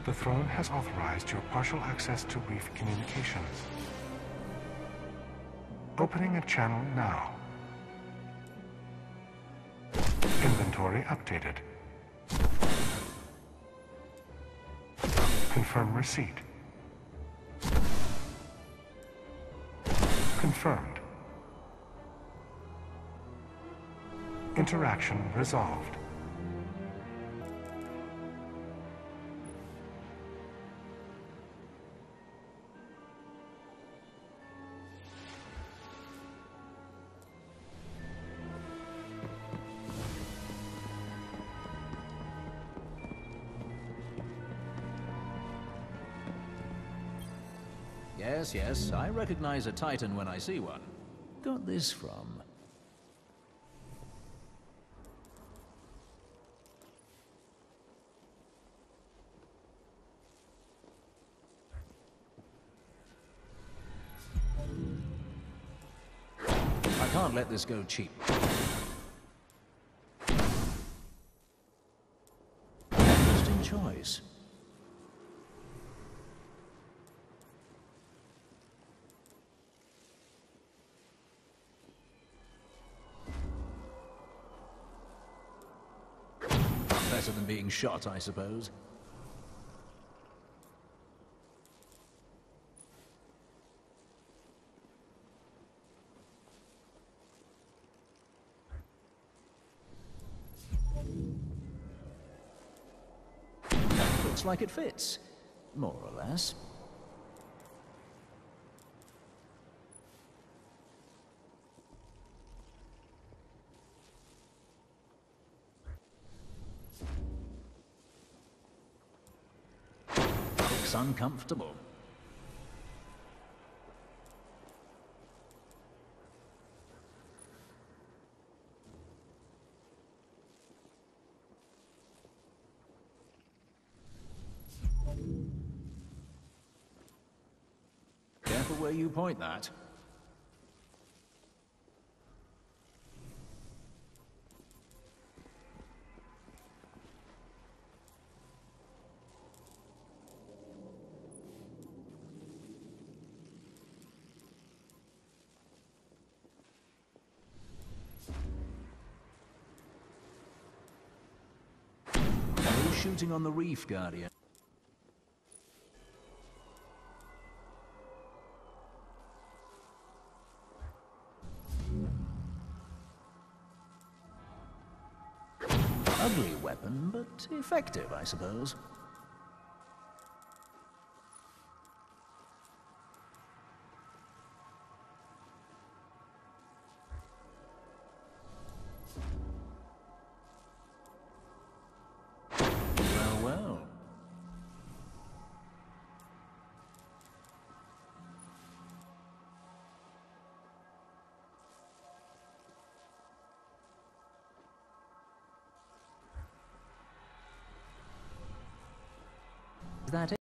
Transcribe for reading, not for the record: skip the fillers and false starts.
The throne has authorized your partial access to reef communications. Opening a channel now. Inventory updated. Confirm receipt. Confirmed. Interaction resolved. Yes, yes, I recognize a Titan when I see one. Got this from... I can't let this go cheap. Interesting choice. Better than being shot, I suppose. Looks like it fits, more or less. Looks uncomfortable. Careful where you point that. No shooting on the reef, Guardian. Ugly weapon, but effective, I suppose. Well, well. Is that it?